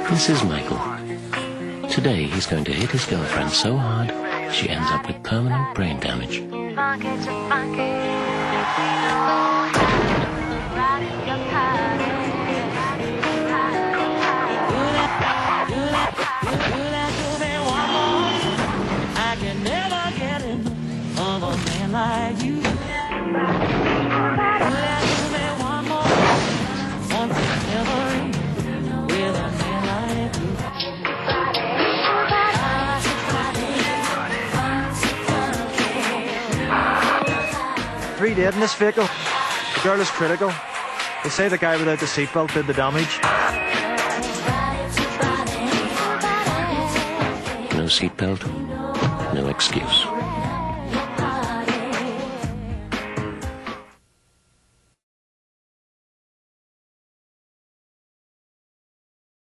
This is Michael. Today he's going to hit his girlfriend so hard she ends up with permanent brain damage. I can never get enough of a man like you. Three dead in this vehicle. The girl is critical. They say the guy without the seatbelt did the damage. No seatbelt, no excuse.